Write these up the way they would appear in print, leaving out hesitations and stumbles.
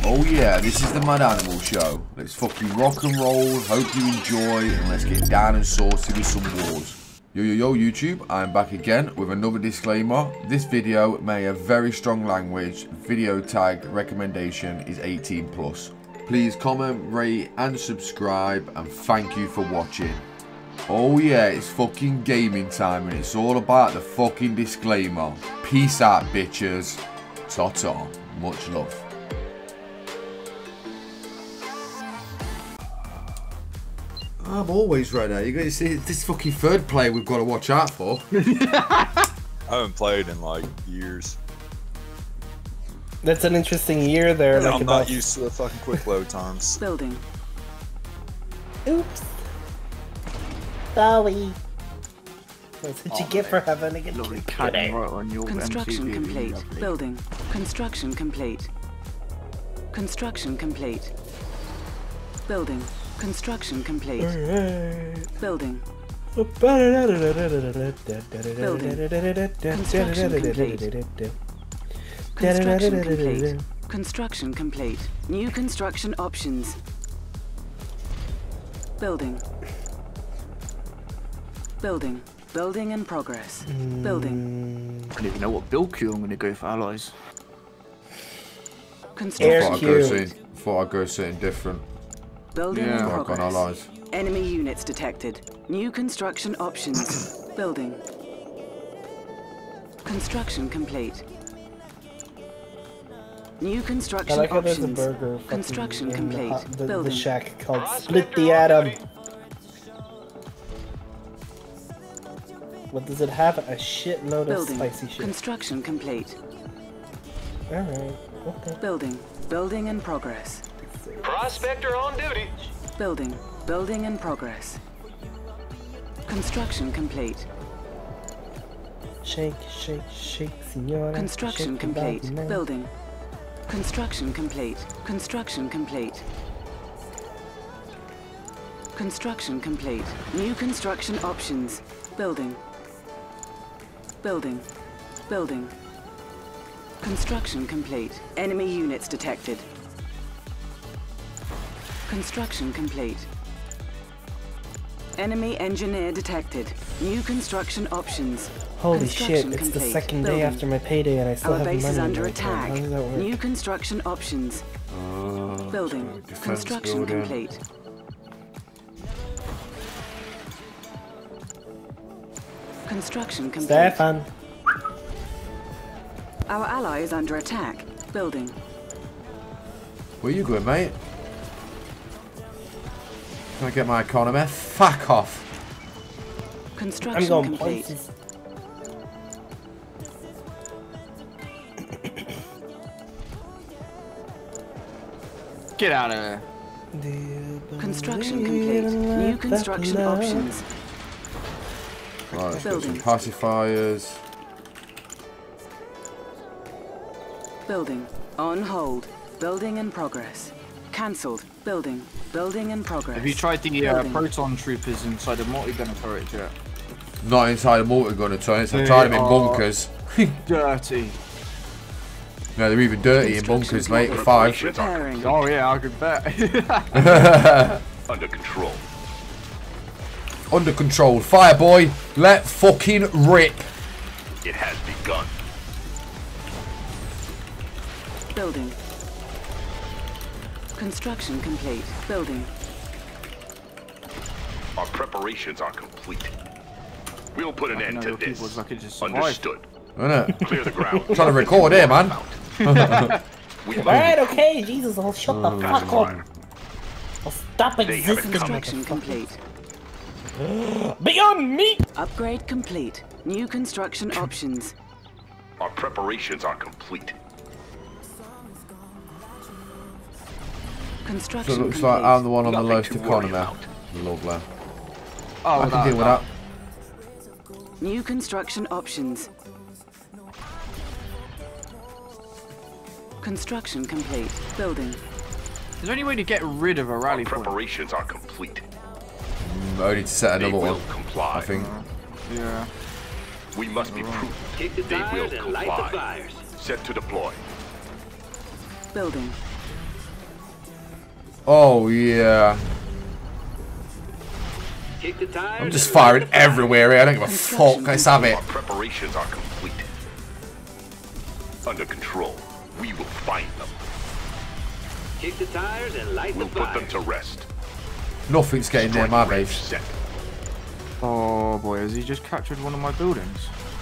Oh yeah, this is the Mad Animal Show. Let's fucking rock and roll, hope you enjoy, and let's get down and saucy with some wars. Yo YouTube, I'm back again with another disclaimer. This video may have very strong language. Video tag recommendation is 18+. Please comment, rate and subscribe, and thank you for watching. Oh yeah, it's fucking gaming time and it's all about the fucking disclaimer. Peace out bitches. Ta-ta. Much love. I'm always ready. You guys see this fucking third player we've got to watch out for. I haven't played in like years. That's an interesting year there. Yeah, like I'm not used to the fucking quick load times. Building. Oops. Sorry. That's what you get for having a good Right on your Construction MCV, complete. lovely. Building. Construction complete. Construction complete. Building. Construction complete. Building. Construction complete. Construction complete. New construction options. Building. Building. Building in progress. Building. I don't even know what build queue I'm going to go for allies. Construction. Thought I'd go something different. Building in Work on progress. allies. Enemy units detected. New construction options. Building. Construction complete. New I construction like how there's a options. burger Construction in complete. the Building. shack called Split the Atom. What does it have? A shitload of Building. spicy shit. Construction complete. Alright, okay. Building. Building in progress. Prospector on duty. Building. Building in progress. Construction complete. Shake, shake, shake, senora. Construction Shake your body, complete. man. Building. Construction complete. Construction complete. Construction complete. New construction options. Building. Building. Building. Construction complete. Enemy units detected. Construction complete. Enemy engineer detected. New construction options. Holy shit, Construction it's the complete. second day Building. after my payday and I still Our have base money is in under my account. How attack. does that work? New construction options. Building. defense Construction building. complete. Construction complete. Stefan. Our ally is under attack. Building. Where you going, mate? Can I get my economy? Fuck off. Construction I'm going complete. places. Get out of there. Construction complete. New construction options. Right, let's get some Building. pacifiers. Building. On hold. Building in progress. Cancelled. Building. Building in progress. Have you tried the Building. proton troopers inside the multi-gunner turret yet? Not inside a multi-gunner turrets. I've They tried them in are- bunkers. Dirty. No, they're even dirty in bunkers, mate. With 5. Preparing. Oh yeah, I could bet. Under control. Under control. Fire, boy. Let fucking rip. It has begun. Building. Construction complete. Building. Our preparations are complete. We'll put an end to this. Was lucky to survive. Understood. Innit? Clear the ground. Trying to record here, man. We Alright, okay, Jesus, I'll shut the fuck up. mine. I'll stop They haven't existing. Construction complete. Beyond me! Upgrade complete. New construction options. Our preparations are complete. So Construction it looks complete. like I'm the one on the Nothing lowest to worry economy. about. Lovely. Oh, I can deal with that. New construction options. Construction complete. Building. Is there any way to get rid of a rally point? Preparations are complete. Only to set They another will one, comply. I think. Yeah. We must be prudent. They will comply. Set to deploy. Building. Oh yeah. Kick the tires. I'm just firing everywhere here. I don't give a fuck. Let's have it. Our preparations are complete. Under control. We will find them. Kick the tires and light We'll the put fire. them to rest. Nothing's getting near my Strike range base. set. Oh boy, has he just captured one of my buildings?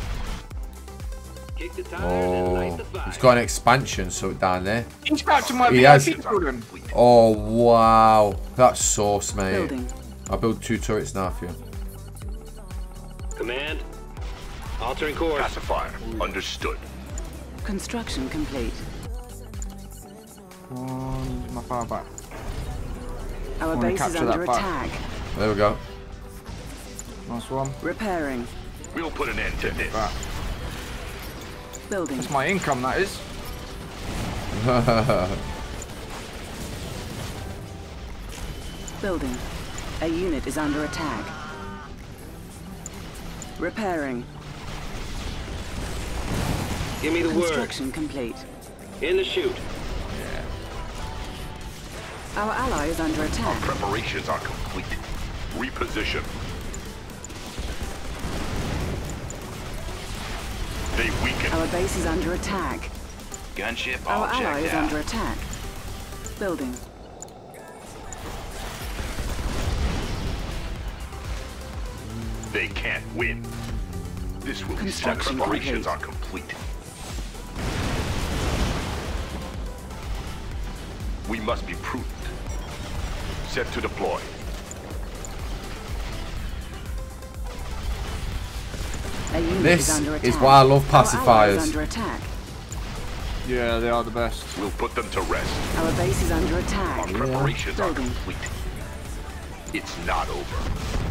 Kick the tires and light Oh, the fire. he's got an expansion so down there. He's captured my He has. VIP building. Oh wow, that's sauce, mate. Building. I'll build 2 turrets now for you. Command. Altering course. Pacifier. Understood. Construction complete. My fire back. Our wanna base is capture that under back. attack. There we go. Nice one. Repairing. We'll put an end to this. Back. Building. That's my income, that is. Building. A unit is under attack. Repairing. Give me the word. Construction complete. In the chute. Our ally is under attack. Preparations are complete. Reposition. They weaken. Our base is under attack. Gunship Our ally is under attack. Building. They can't win. This will be Construction preparations complete. are complete. We must be prudent. Set to deploy. A unit This is under attack. is why I love Our ally is pacifiers. under attack. Yeah, they are the best. We'll put them to rest. Our base is under Our attack. preparations are Building. complete. It's not over.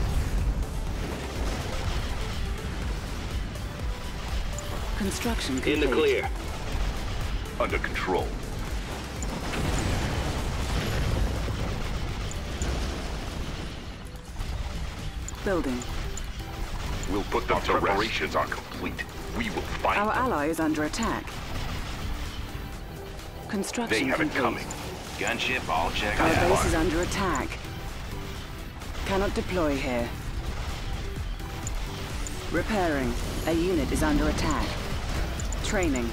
Construction complete. In the clear. Under control. Building. We'll put them to rest. Preparations are complete. We will find Our them. ally is under attack. They Construction have it complete. coming. Gunship all checked Our out. base is under attack. Cannot deploy here. Repairing. A unit is under attack. Training.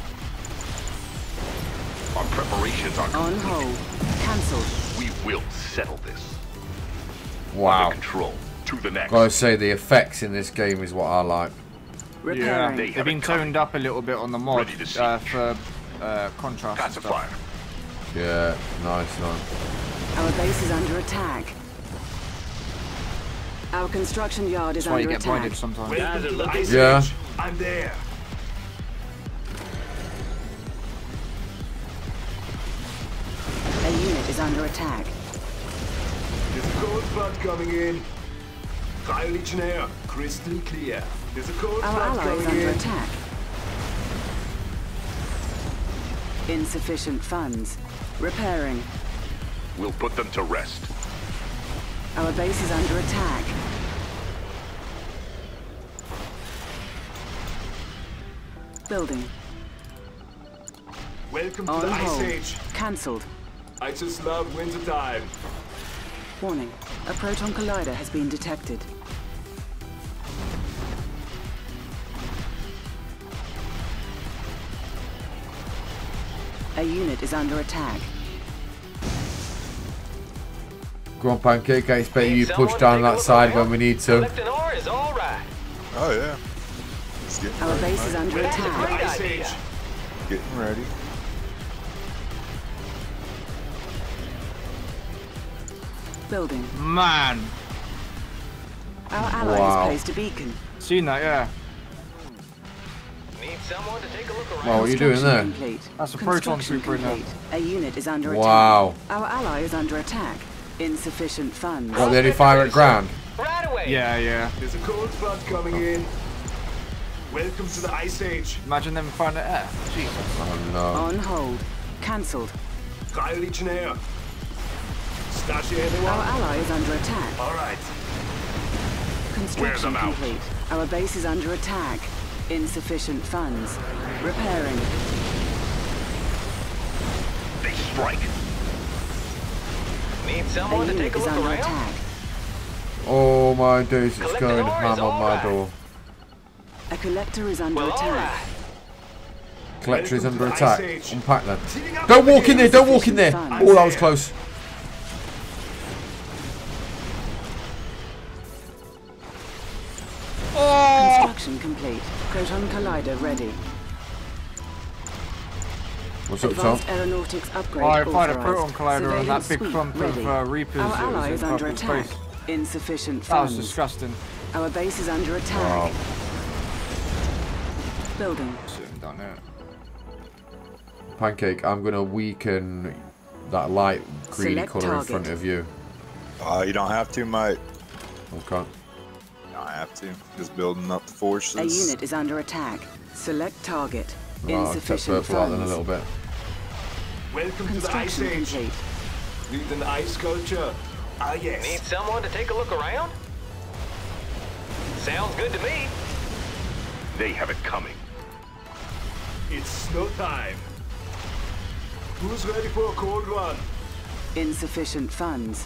Our preparations are On complete. hold. Cancelled. We will settle this. Wow. Under control. To the next. Gotta say, the effects in this game is what I like. Yeah, Repairing. They they've have been it coming. toned up a little bit on the mod Ready to siege. for contrast and stuff. Pacifier. Yeah, nice. Our base is under attack. Our construction yard is That's why you under get attack. blinded sometimes. Guys are looking. Yeah. I'm there. A unit is under attack. There's a cold front coming in. Fire Legionnaire, crystal clear. There's a cold Our front ally is coming under in. attack. Insufficient funds. Repairing. We'll put them to rest. Our base is under attack. Building. Welcome to On the Ice hold. Age. Cancelled. I just love winter time. Warning. A proton collider has been detected. A unit is under attack. Go on, Pancake. I expect you push down that side when we need to. Collecting ore is all right. Oh yeah. It's getting Our ready, base is mate. under attack. Ice Age. Getting ready. Building. Man, Our ally Wow. has placed a beacon. seen that, yeah. Need someone to take a look around. Well, what are you doing there? Construction complete. That's a proton Construction trooper in there. complete. A unit is under Wow. attack. Our ally is under attack. Insufficient funds. What, they only fire at ground? Right away. Yeah. There's a cold front coming in. Welcome to the Ice Age. Imagine them firing at air. Jesus. Oh no. On hold. Cancelled. Fire Legionnaire. Stash Our anyone? ally is under attack. All right. Construction them out. complete. Our base is under attack. Insufficient funds. Repairing. They strike. Need A someone to unit take a is look under around? attack. Oh my days, it's Collector going is ham on my alright. door. A collector is under Well, attack. alright. Collector is Welcome under to the Ice attack. Age. Unpack them. Cleaning up Don't over walk in here. there, don't walk in there. Insufficient Oh, that was funds. close. Construction complete. Proton collider ready. What's up, Tom? Advanced aeronautics upgrade I find a authorized. proton collider and that Surveillance big suite clump ready. of Reapers Our that ally was is in under purple attack. space. Insufficient That was funds. disgusting. Our base is under attack. Building. Sitting down there. Pancake, I'm going to weaken that light greeny Select colour in target. front of you. You don't have to, mate. Okay. You don't have to. Just building up the forces. A unit is under attack. Select target. Right, I'll take Insufficient purple out then a funds. little bit. Welcome to the Ice Construction Age. complete. Need an ice sculpture. Ah, yes. Need someone to take a look around? Sounds good to me. They have it coming. It's snow time. Who's ready for a cold one? Insufficient funds.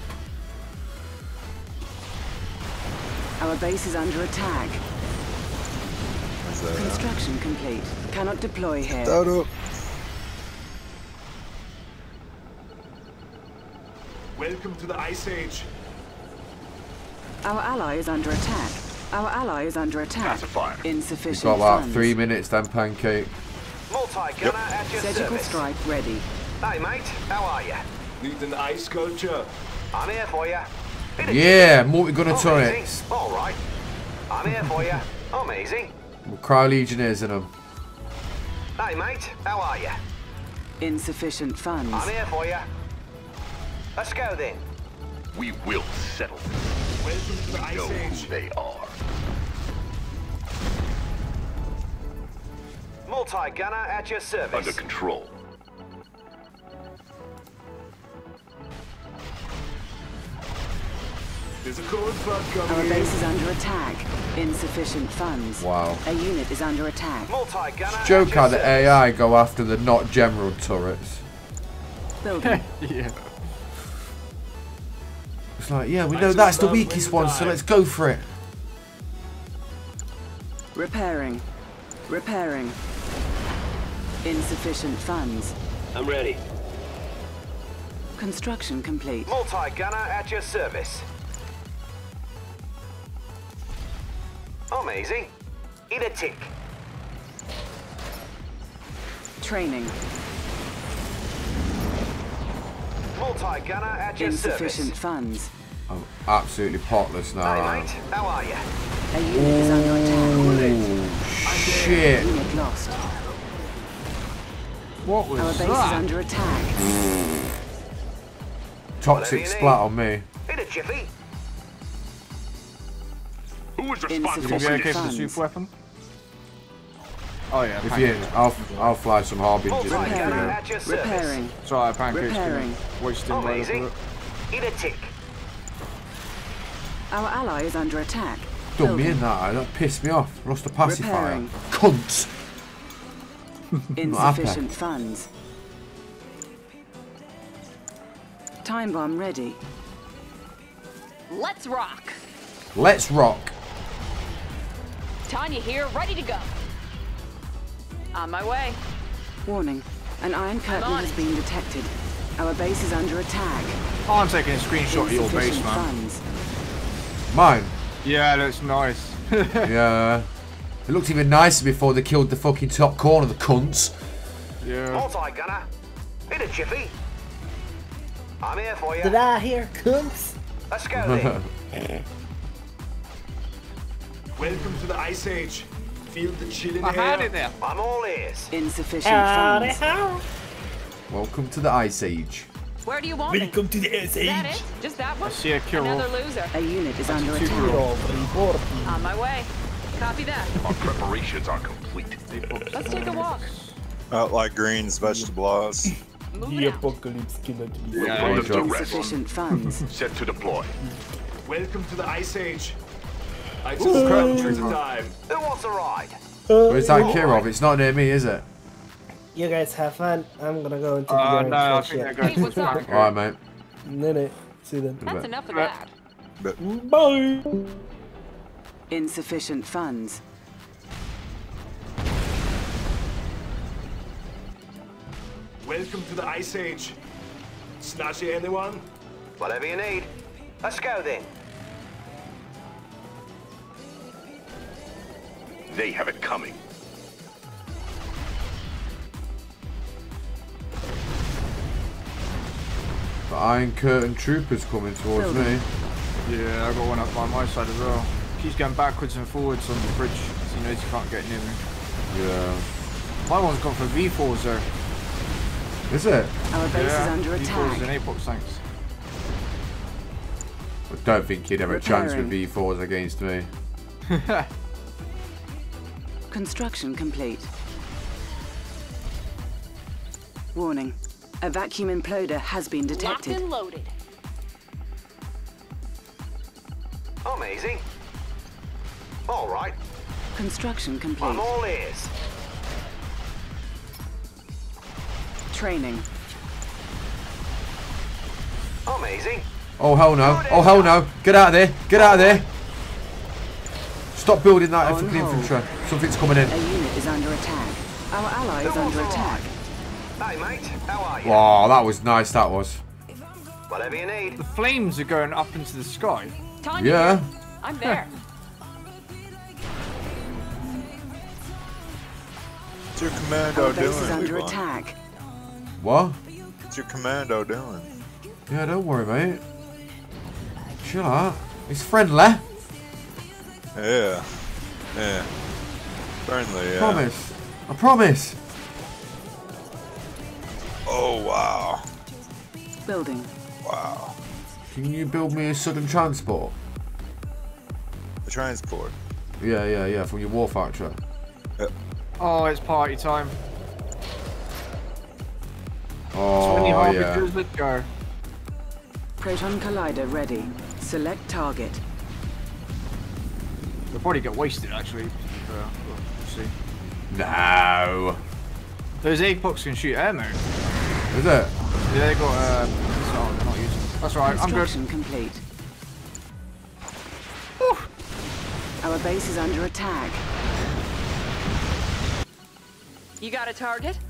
Our base is under attack. Where's that at? Construction complete. Cannot deploy here. That up. Welcome to the Ice Age. Our ally is under attack. Our ally is under attack. Pacifier. You've Insufficient got about funds. 3 minutes then, Pancake. Multi-gunner at your Surgical service. strike ready. Hey, mate. How are you? Need an ice sculpture. I'm here for you. Yeah, multi-gunner turrets. All right. I'm here for you. I'm easy. We'll cry Legionnaires in them. Hey, mate. How are you? Insufficient funds. I'm here for you. Let's go then. We will settle this. Welcome to the We Ice know Age. who they are. Multi-gunner at your service. Under control. There's a cold front Our coming in. base is under attack. Insufficient funds. Wow. A unit is under attack. Multi-gunner Joke at how your the service. AI go after the not general turrets. Building. Yeah. It's like, yeah, we know that's the weakest one, so let's go for it. Repairing. Repairing. Insufficient funds. I'm ready. Construction complete. Multi-gunner at your service. I'm easy. Eat a tick. Training. Multi-gunner at your Insufficient service. funds. I'm absolutely potless now. Hey, I mate. How are you? A unit is under attack. Oh, shit. Unit lost. What was Our base is that? under attack. Toxic splat on me. Eat a jiffy. Who is responsible Did you for be okay this? for the super weapon? Oh yeah. If you, I'll fly some harbingers. Multi-gunner Repairing. at your service. Repairing. Sorry, Pancake's Repairing. wasting I'm right easy. over it. Eat a tick. Our ally is under attack. Done me Building. in that pissed me off. Lost a pacifier. Repairing. Cunts. Insufficient funds. Time bomb ready. Let's rock. Let's rock. Tanya here, ready to go. On my way. Warning. An iron curtain on has it. been detected. Our base is under attack. I'm taking a screenshot of your base, Insufficient man. funds. Mine. Yeah, looks nice. Yeah. It looked even nicer before they killed the fucking top corner, the cunts. Yeah. Multi-gunner. Eat a jiffy. I'm here for you. Did I hear cunts? Let's go then. Welcome to the Ice Age. Feel the chill in the I had air. it there. I'm all ears. Insufficient Howdy, funds. how? Welcome to the Ice Age. Where do you want me? Welcome to the Ice Is that Age. it? Just that one? I see a kill Another off. loser. A unit is under two attack. You're reporting. On my way. Copy that. Our preparations are complete. Let's take a walk. Out like greens, vegetables. Move The it out. apocalypse cannot be. We'll Yeah, put you them to joke. rest. Insufficient funds. Set to deploy. Welcome to the Ice Age. I just grabbed you the time. Who wants a ride? Where's that Kirov? It's not near me, is it? You guys have fun. I'm gonna go into the No, I garage. think they're Yeah. going Hey, to what's up? Pancake. Alright, mate. Innit? See then. That's enough of that. Bye. Insufficient funds. Welcome to the Ice Age. Snatchy anyone? Whatever you need. Let's go then. They have it coming. The Iron Curtain troopers coming towards me. Yeah, I got one up by my side as well. He's going backwards and forwards on the bridge because he knows he can't get near me. Yeah. My one's gone for V4s though. Is it? Our base is under V4s attack. and Apox tanks. I don't think he'd have a chance with Repairing. V4s against me. Construction complete. Warning. A vacuum imploder has been Locked detected. and loaded. Amazing. All right. Construction complete. I'm all ears. Training. Amazing. Oh hell no. Oh hell no. Get out of there. Get out of there. Stop building that On hold. infantry. Something's coming in. A unit is under attack. Our ally is under attack. Hey, mate. How are you? Wow, that was nice, that was. Whatever you need. The flames are going up into the sky. Tanya, Yeah. I'm there. What's your commando Our base is doing? under Levon? attack. What? What's your commando doing? Yeah, don't worry, mate. Chill out. It's friendly. Yeah. Yeah. Friendly, yeah. Promise. I promise. Oh, wow. Building. Wow. Can you build me a sudden transport? The transport. Yeah, from your war factory. Oh, it's party time. Oh, 20 yeah. harbingers, let's go. Proton collider ready. Select target. They'll probably get wasted actually. We'll see. No. Those Apox can shoot air mode. Is it? Yeah, they got oh, they're not using. That's right, I'm good. Construction complete. Our base is under attack. You got a target?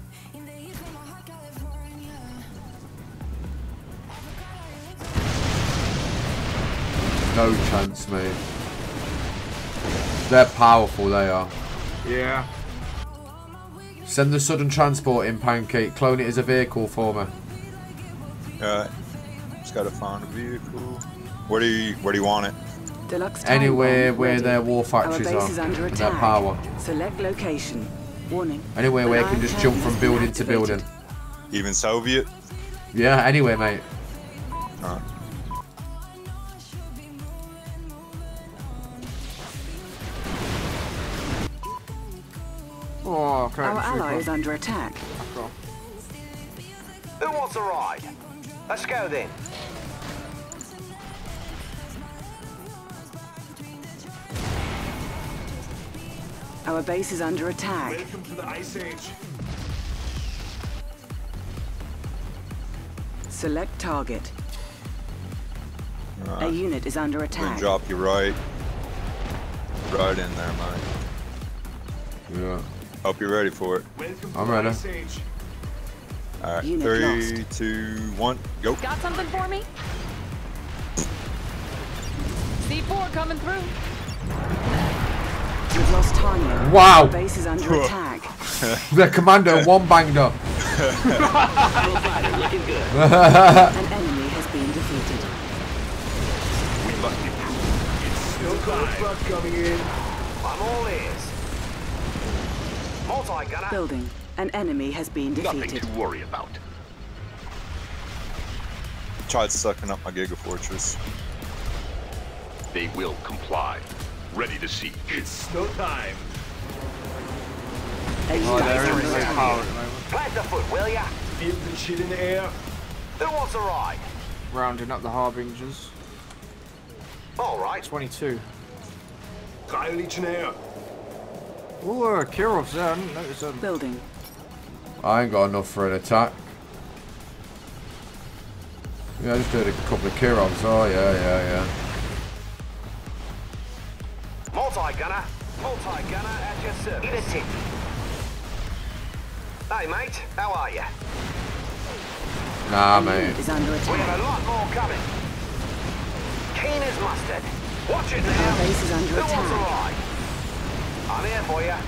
No chance, mate. They're powerful, they are. Yeah. Send the sudden transport in, Pancake. Clone it as a vehicle for me. Alright. Just gotta find a vehicle. Where do you want it? Deluxe time Anywhere bomb where ready. their war Our factories base are. is under And their attack. power. Select location. Warning. Anywhere where you An can iron just jump curtain from has been building to building. activated. Even Soviet? Yeah, anywhere, mate. Alright. Oh, okay. Our ally is under attack. Who wants a ride? Let's go then. Our base is under attack. Welcome to the Ice Age. Select target. A Alright. unit is under Then attack. drop you right in there, mate. Yeah. Hope you're ready for it. Welcome to I'm the ready. Ice Age. Alright, Unit 3, lost. 2, 1, go. Got something for me? C4 coming through. We've lost Tanya. Wow. Our base is under attack. The commando one banged up. Looking good. An enemy has been defeated. We must improve. It's still Goldbug coming in. I'm all ears. Multi-gunner. Building. An enemy has been Nothing defeated. to worry about. Tried sucking up my Gigafortress. They will comply. Ready to siege. It's no time. A Oh, unit they're is in under great attack. power at the moment. Plant the foot, will ya? Feel the shit in the air. Who wants a ride? Rounding up the harbingers. All right. 22. Trial Legionnaire. Oh, Kirov's there. I didn't notice that. Building. I ain't got enough for an attack. Yeah, Yeah, I just heard a couple of Kirons. Oh, yeah. Multi-gunner at your service. Get a tip. Hey, mate, how are you? Nah, mate. Is under We attack. have a lot more coming. Keen as mustard. Watch it now. Our base is under Who wants a attack. ride? I'm here for you.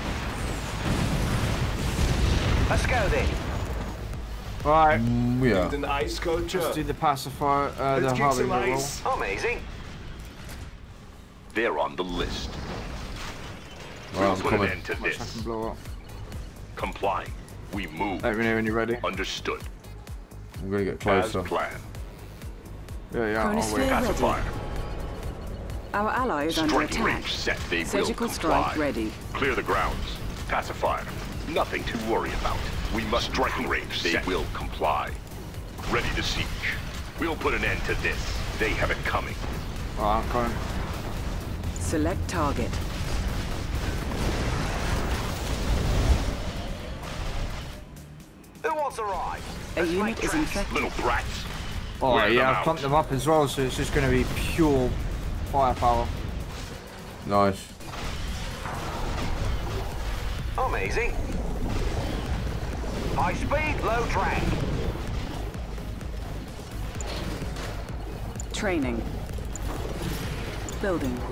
Let's go then. Alright, Yeah. An ice sculpture. let's do the pacifier, the Let's kick some harbinger roll. ice. Amazing. They're on the list. Well, We'll I'm put an coming. end to Watch I this. can blow up. Complying. We move. Let me know when you're ready. Understood. I'm gonna get As closer. planned. Yeah, I'll Chronosphere wait. ready. Pacifier. Our ally is under Striking attack. range set. They Surgical will comply. strike ready. Clear the grounds. Pacifier. Nothing to worry about. We must striking range. They will comply. Ready to siege. We'll put an end to this. They have it coming. Alright, I'm coming. Select target. Who wants a ride? A Let's unit make is tracks. infected. Little brats. Oh Wear them yeah, I've out. pumped them up as well, so it's just going to be pure firepower. Nice. Amazing. High speed, low drag. Training. Building.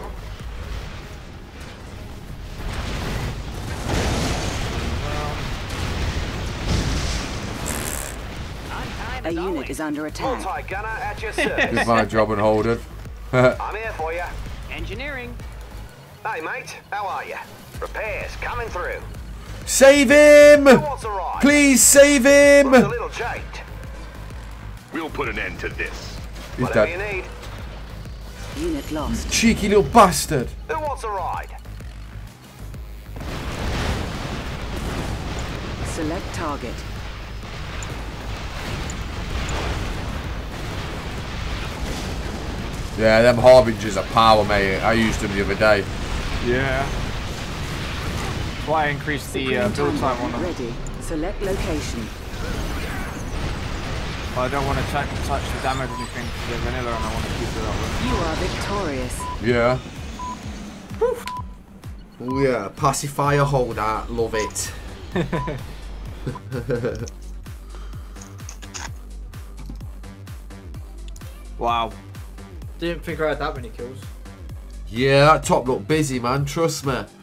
A unit is under attack. Multi-gunner at your service. Did my job and hold it. I'm here for you. Engineering. Hey, mate, how are you? Repairs coming through. Save him! Who wants a ride? Please save him! Looks a little jaked. We'll put an end to this. He's Whatever you dead. need. Unit lost. Cheeky little bastard. Who wants a ride? Select target. Yeah, them Harbingers are power, mate. I used them the other day. Yeah. Why increase the Supreme build time on them? ready. Select location. I don't want to touch the damage or anything because they're vanilla and I want to keep it up. You are victorious. Yeah. Oh yeah, pacifier holder, love it. Wow. Didn't think I had that many kills. Yeah, that top looked busy, man. Trust me.